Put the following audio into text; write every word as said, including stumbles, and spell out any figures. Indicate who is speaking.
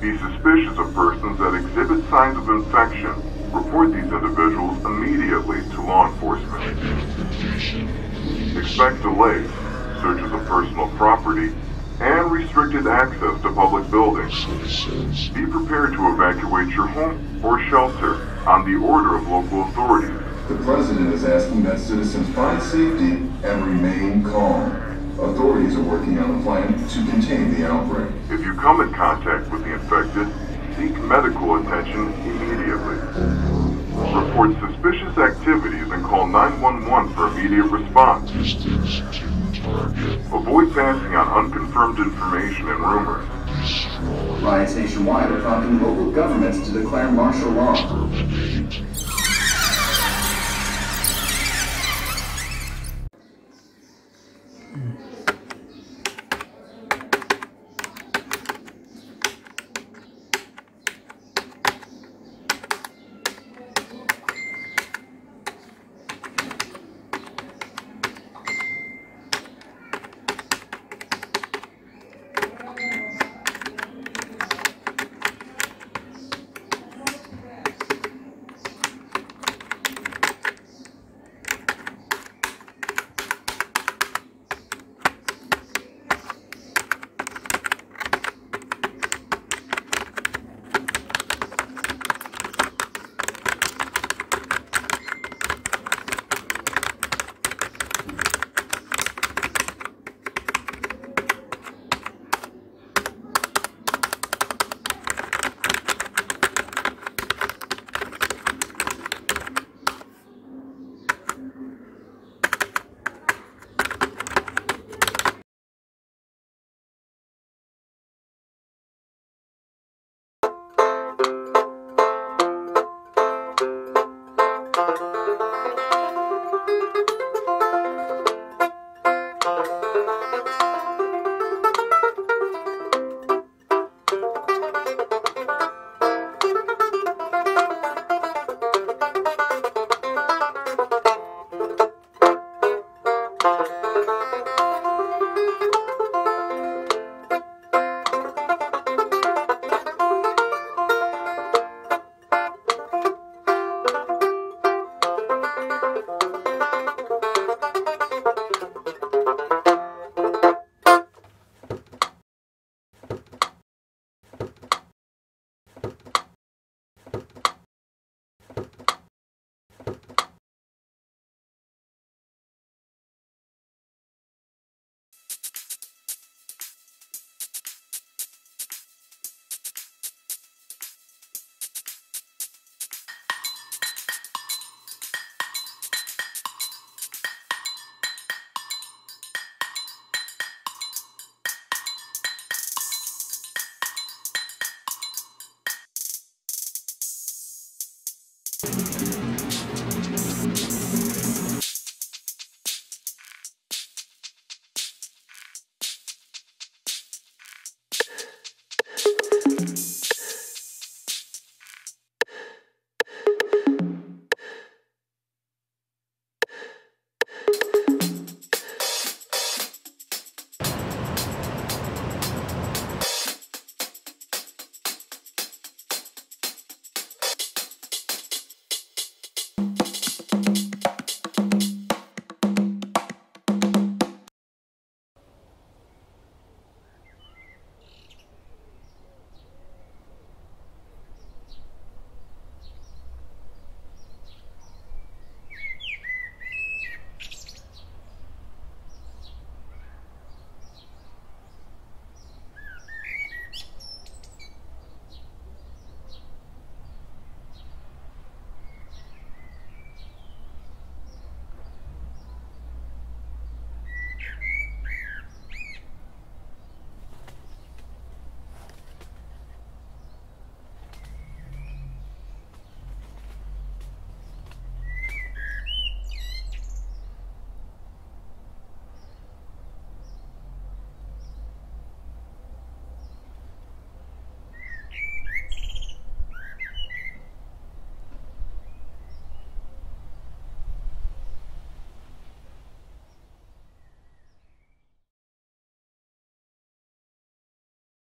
Speaker 1: Be suspicious of persons that exhibit signs of infection. Report these individuals immediately to law enforcement. Expect delays, searches of personal property, and restricted access to public buildings. Be prepared to evacuate your home or shelter on the order of local authorities.
Speaker 2: The President is asking that citizens find safety and remain calm. Authorities are working on a plan to contain the outbreak.
Speaker 1: If you come in contact with the infected, seek medical attention immediately. Report suspicious activities and call nine one one for immediate response. Avoid passing on unconfirmed information and rumors.
Speaker 3: Riots nationwide are prompting local governments to declare martial law.